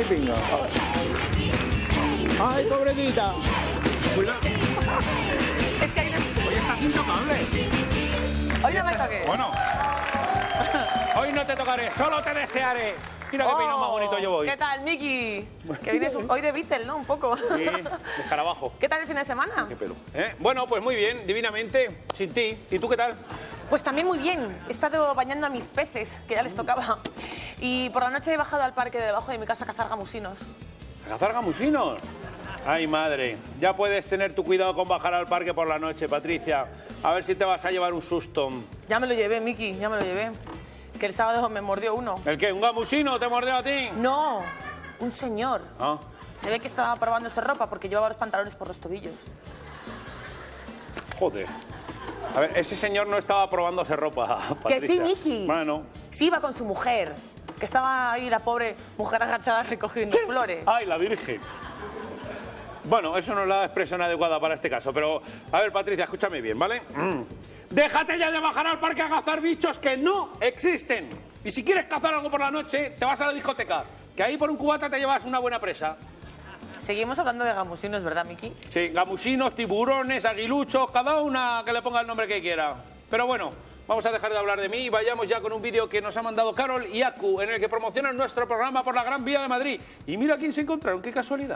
Venga. Ay, pobrecita. Cuidado. Es que hay una... Hoy estás intocable. Hoy no me toques. Bueno. Hoy no te tocaré, solo te desearé. Mira qué peinado más bonito yo voy. ¿Qué tal, Miki? Que vienes hoy de Beatle, ¿no? Un poco. Sí, de escarabajo. ¿Qué tal el fin de semana? Qué pelo. Bueno, pues muy bien, divinamente, sin ti. ¿Y tú qué tal? Pues también muy bien. He estado bañando a mis peces, que ya les tocaba. Y por la noche he bajado al parque de debajo de mi casa a cazar gamusinos. ¿A cazar gamusinos? Ay, madre, ya puedes tener tu cuidado con bajar al parque por la noche, Patricia. A ver si te vas a llevar un susto. Ya me lo llevé, Miki, ya me lo llevé. Que el sábado me mordió uno. ¿El qué? ¿Un gamusino te mordió a ti? No, un señor. Ah. Se ve que estaba probándose ropa porque llevaba los pantalones por los tobillos. Joder. A ver, ese señor no estaba probándose ropa, Patricia. Que sí, Miki. Bueno. Sí, iba con su mujer. Que estaba ahí la pobre mujer agachada recogiendo flores. ¡Ay, la Virgen! Bueno, eso no es la expresión adecuada para este caso, pero... A ver, Patricia, escúchame bien, ¿vale? Déjate ya de bajar al parque a cazar bichos que no existen. Y si quieres cazar algo por la noche, te vas a la discoteca, que ahí por un cubata te llevas una buena presa. Seguimos hablando de gamusinos, ¿verdad, Miki? Sí, gamusinos, tiburones, aguiluchos, cada una que le ponga el nombre que quiera. Pero bueno, vamos a dejar de hablar de mí y vayamos ya con un vídeo que nos ha mandado Carol y Aku, en el que promocionan nuestro programa por la Gran Vía de Madrid. Y mira quién se encontraron, qué casualidad.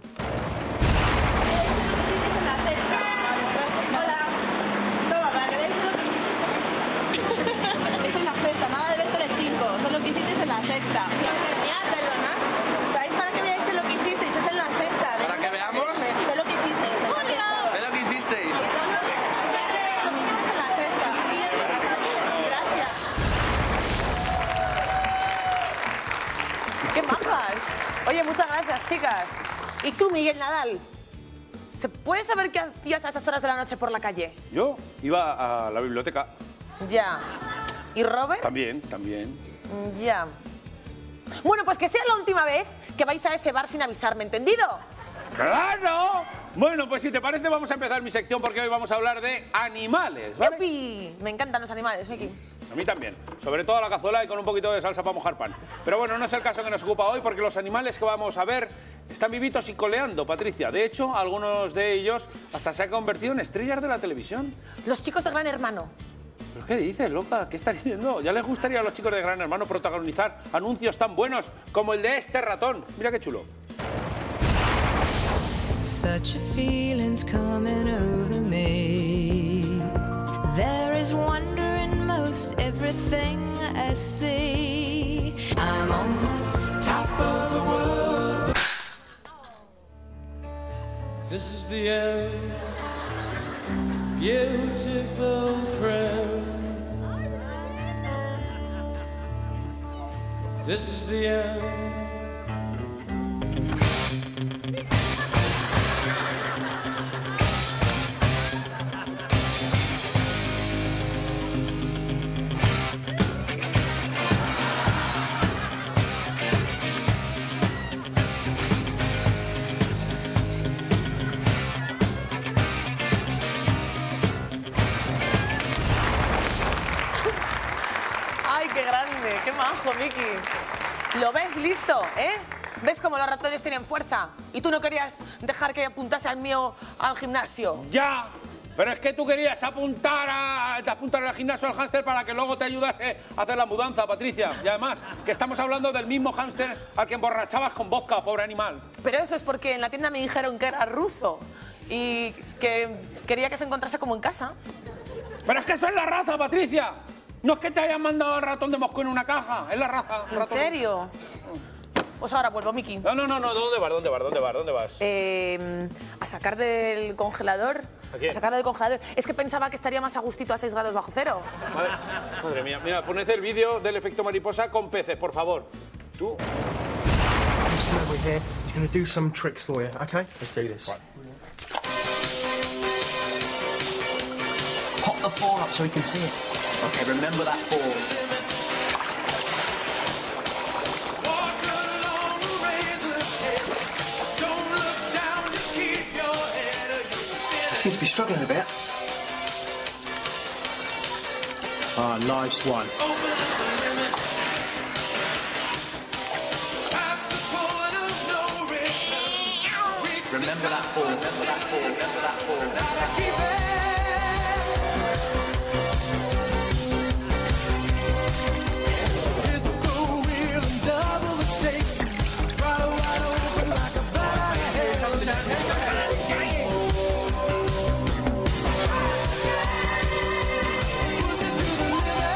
¡Qué majas! Oye, muchas gracias, chicas. ¿Y tú, Miguel Nadal? ¿Se puede saber qué hacías a esas horas de la noche por la calle? Yo iba a la biblioteca. Ya. ¿Y Robert? También. Ya. Bueno, pues que sea la última vez que vais a ese bar sin avisarme, ¿entendido? ¡Claro! Bueno, pues si te parece vamos a empezar mi sección porque hoy vamos a hablar de animales, ¿vale? ¡Yupi! Me encantan los animales, Miki. A mí también. Sobre todo a la cazuela y con un poquito de salsa para mojar pan. Pero bueno, no es el caso que nos ocupa hoy porque los animales que vamos a ver están vivitos y coleando, Patricia. De hecho, algunos de ellos hasta se han convertido en estrellas de la televisión. Los chicos de Gran Hermano. ¿Pero qué dices, loca? ¿Qué estás diciendo? ¿Ya les gustaría a los chicos de Gran Hermano protagonizar anuncios tan buenos como el de este ratón? Mira qué chulo. Such a feeling's coming over me. There is wonder in most everything I see. I'm on the top of the world. This is the end, beautiful friend. This is the end. ¡Qué majo, Miki! ¿Lo ves listo, eh? ¿Ves cómo los ratones tienen fuerza? Y tú no querías dejar que apuntase al mío al gimnasio. ¡Ya! Pero es que tú querías apuntar al gimnasio al hámster para que luego te ayudase a hacer la mudanza, Patricia. Y además, que estamos hablando del mismo hámster al que emborrachabas con vodka, pobre animal. Pero eso es porque en la tienda me dijeron que era ruso y que quería que se encontrase como en casa. Pero es que eso es la raza, Patricia. No es que te hayan mandado al ratón de Moscú en una caja, es la raza. ¿En serio? Pues ahora vuelvo, Miki. No, ¿dónde vas? A sacar del congelador. ¿A qué? A sacar del congelador. Es que pensaba que estaría más a gustito a 6 grados bajo cero. Madre mía, mira, poned el vídeo del efecto mariposa con peces, por favor. Tú. Just come over here. He's going to do some tricks for you, okay? Let's do this. Right. Pop the 4 up so he can see it. Okay, remember that 4. Seems to be struggling a bit. Ah, nice one. Remember that fall. Remember that fall. Remember that fall. Gotta keep it. Hit the wheel and double the stakes. Wide open like a bat of hell. Push it to the limit.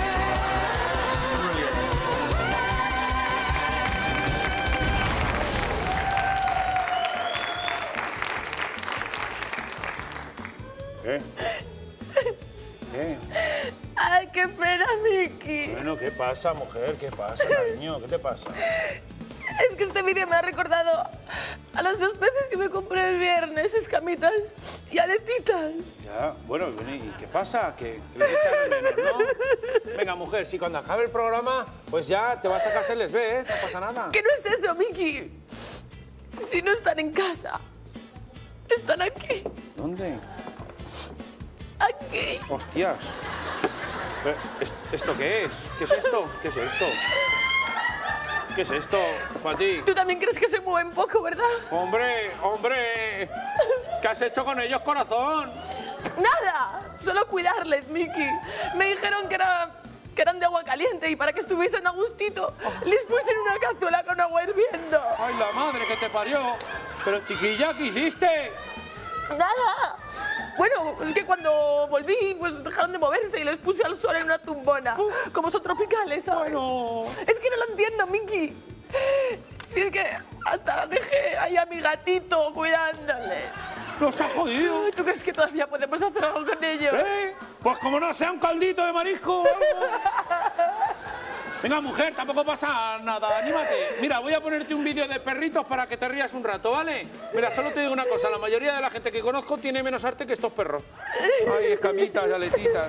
¿Qué? Ay, qué pena, Miki. Bueno, ¿qué pasa, mujer? ¿Qué pasa, cariño? ¿Qué te pasa? Es que este vídeo me ha recordado a los 2 peces que me compré el viernes, escamitas y aletitas. Ya, bueno, ¿y qué pasa? ¿Que les echan de menos, no? Venga, mujer, si cuando acabe el programa, pues ya te vas a casa y les ves, no pasa nada. Que no es eso, Miki. Si no están en casa, están aquí. ¿Dónde? Aquí. Hostias. Pero, ¿esto qué es? ¿Qué es esto? ¿Qué es esto? ¿Qué es esto para ti? Tú también crees que se mueven poco, ¿verdad? ¡Hombre! ¡Hombre! ¿Qué has hecho con ellos, corazón? Nada, solo cuidarles, Miki. Me dijeron que eran de agua caliente y para que estuviesen a gustito les puse en una cazuela con agua hirviendo. ¡Ay, la madre que te parió! Pero, chiquilla, ¿qué hiciste? Nada. Bueno, es que cuando volví, pues dejaron de moverse y les puse al sol en una tumbona. Como son tropicales, ¿sabes? Bueno. Es que no lo entiendo, Miki. Si es que hasta la dejé ahí a mi gatito cuidándole. ¡Nos ha jodido! ¿Tú crees que todavía podemos hacer algo con ellos? Pues como no sea un caldito de marisco o algo. Venga, mujer, tampoco pasa nada, anímate. Mira, voy a ponerte un vídeo de perritos para que te rías un rato, ¿vale? Mira, solo te digo una cosa, la mayoría de la gente que conozco tiene menos arte que estos perros. Ay, escamitas, aletitas.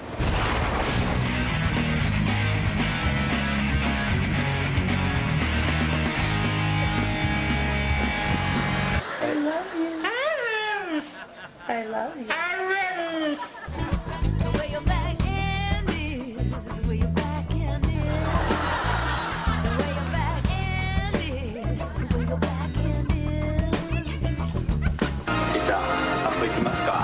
I love you. Where your back end is, where your back end is. Where your back end is, where your back end is. じゃあ散歩行きますか。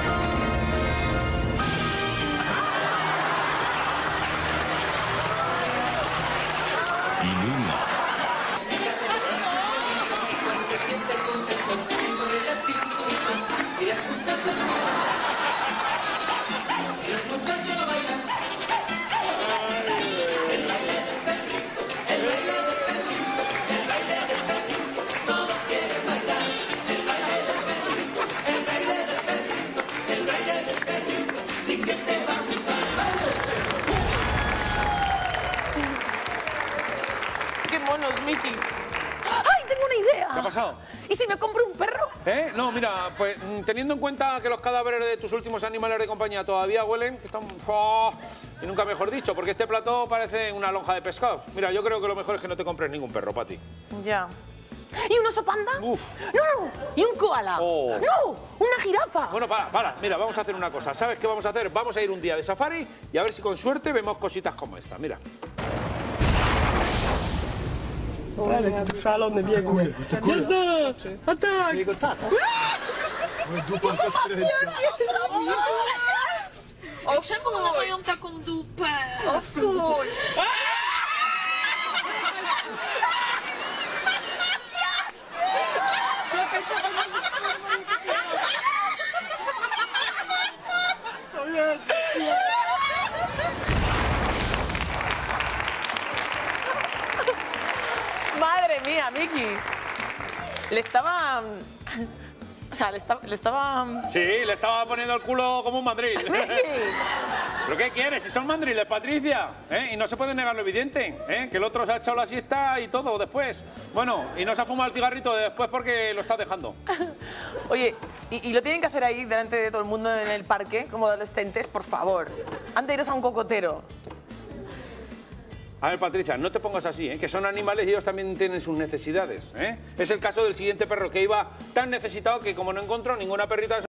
¡Qué monos, Miki! ¡Ay, tengo una idea! ¿Qué ha pasado? ¿Y si me compro un perro? No, mira, pues teniendo en cuenta que los cadáveres de tus últimos animales de compañía todavía huelen, que están... ¡Oh! Y nunca mejor dicho, porque este plato parece una lonja de pescado. Mira, yo creo que lo mejor es que no te compres ningún perro, Pati. Ya. ¿Y un oso panda? Uf. No, ¿y un koala? Oh. No, una jirafa. Bueno, para. Mira, vamos a hacer una cosa. ¿Sabes qué vamos a hacer? Vamos a ir un día de safari y a ver si con suerte vemos cositas como esta. Mira. Szalony biegły. A tak! Jego tata. Dupa Czemu one mają taką dupę? O fuj! Madre mía, Miki. Le estaba... O sea, le estaba... Sí, le estaba poniendo el culo como un mandril. Miki. ¿Pero qué quieres? Si son mandriles, Patricia. Y no se puede negar lo evidente. Que el otro se ha echado la siesta y todo después. Bueno, y no se ha fumado el cigarrito después porque lo está dejando. Oye, ¿y lo tienen que hacer ahí delante de todo el mundo en el parque, como adolescentes? Por favor. Antes de iros a un cocotero. A ver, Patricia, no te pongas así, que son animales y ellos también tienen sus necesidades. Es el caso del siguiente perro que iba tan necesitado que como no encontró ninguna perrita...